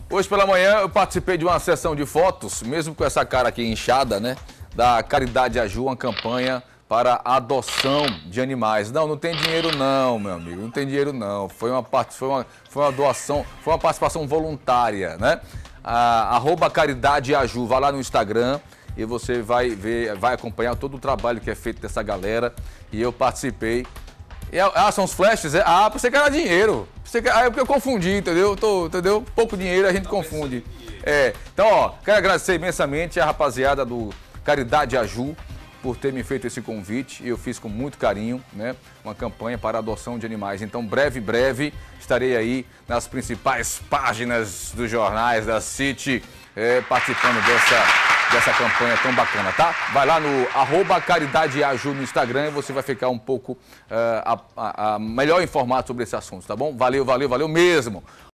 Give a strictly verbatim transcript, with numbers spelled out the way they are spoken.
Hoje pela manhã eu participei de uma sessão de fotos, mesmo com essa cara aqui inchada, né? Da Caridade Aju, uma campanha para a adoção de animais. Não, não tem dinheiro não, meu amigo, não tem dinheiro não. Foi uma, parte, foi uma, foi uma doação, foi uma participação voluntária, né? A, arroba Caridade Aju, vai lá no Instagram e você vai ver, vai acompanhar todo o trabalho que é feito dessa galera. E eu participei. E, ah, são os flashes? É? Ah, pensei que era dinheiro. Pensei que, ah, é porque eu confundi, entendeu? Tô, entendeu? Pouco dinheiro a gente confunde. É, então, ó, quero agradecer imensamente a rapaziada do Caridade Aju por ter me feito esse convite. Eu fiz com muito carinho, né? Uma campanha para a adoção de animais. Então, breve, breve, estarei aí nas principais páginas dos jornais da City, é, participando dessa, dessa campanha tão bacana, tá? Vai lá no arroba Caridade Aju no Instagram e você vai ficar um pouco uh, a, a, a melhor informado sobre esse assunto, tá bom? Valeu, valeu, valeu mesmo!